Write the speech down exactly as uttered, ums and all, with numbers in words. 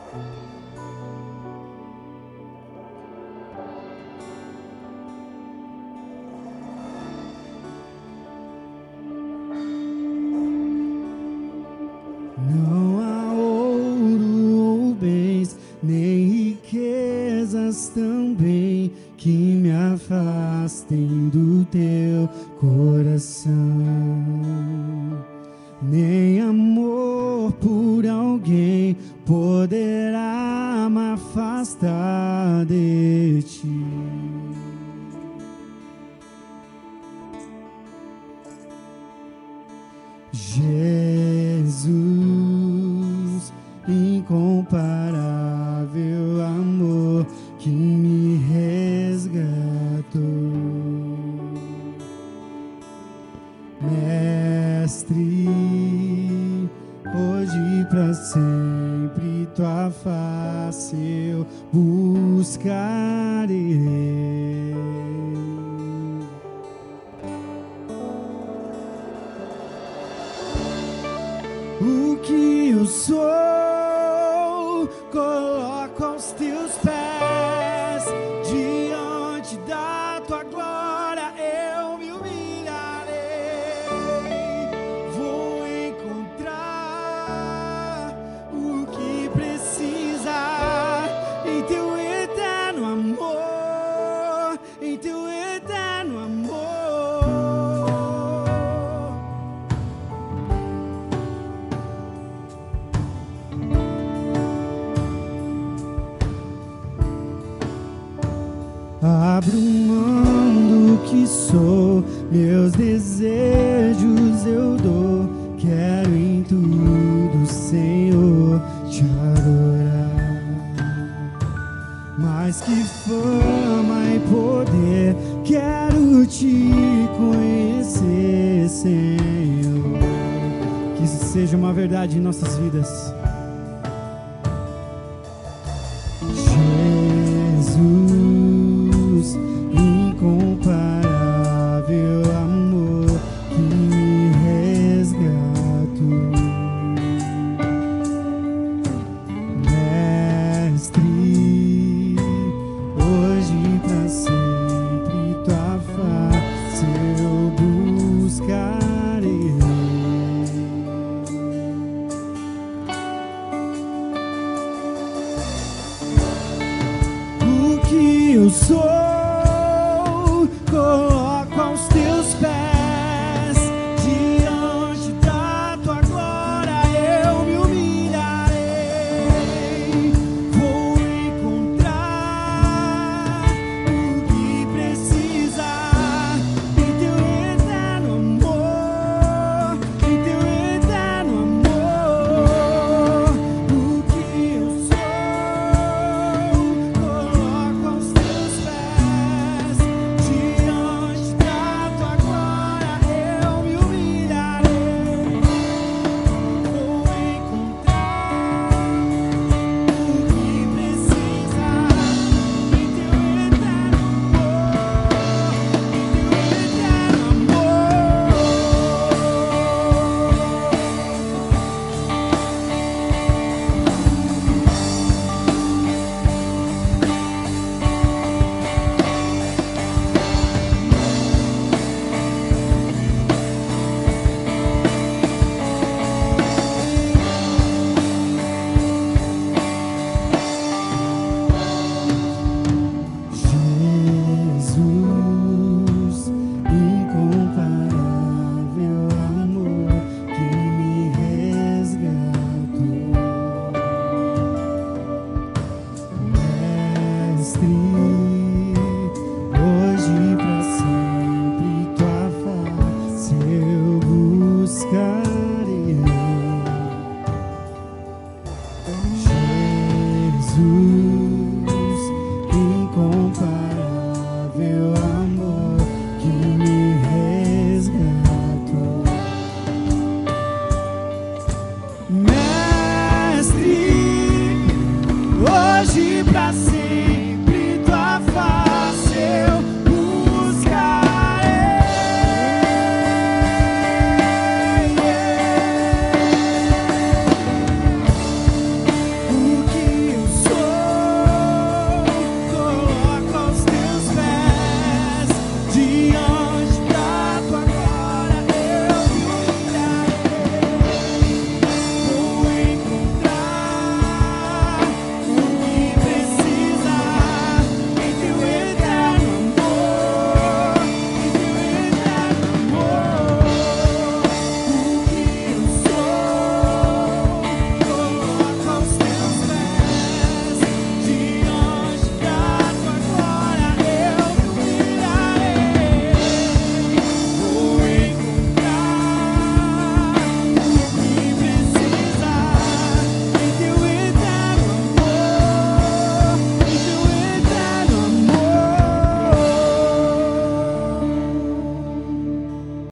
Não há ouro ou bens, nem riquezas também que me afastem do teu coração, nem amor por alguém poderá me afastar de ti. Jesus, incomparável amor que me resgatou, Mestre, hoje pra sempre tua face eu buscarei. O que eu sou, coloco aos teus pés, diante da tua glória eu me humilharei. Vou encontrar o que precisa em teu eterno amor, em teu eterno amor. Abro mão do que sou, meus desejos eu dou. Quero em tudo, Senhor, te adorar. Mais que fama e poder, quero te conhecer, Senhor. Que isso seja uma verdade em nossas vidas. Jesus, incomparável amor que me resgatou, Mestre, hoje pra sempre tua face eu buscarei. O que eu sou, coloco aos teus pés, diante da tua glória eu me humilharei. Vou encontrar o que precisa em teu eterno amor, em teu eterno amor. O que eu sou, coloco aos teus pés, diante da tua glória eu me humilharei. Vou encontrar o que precisa em teu eterno Jesus, incomparável amor que me resgatou, Mestre, hoje pra sempre tua face eu buscarei. Jesus, incomparável amor que me resgatou, Mestre, hoje pra sempre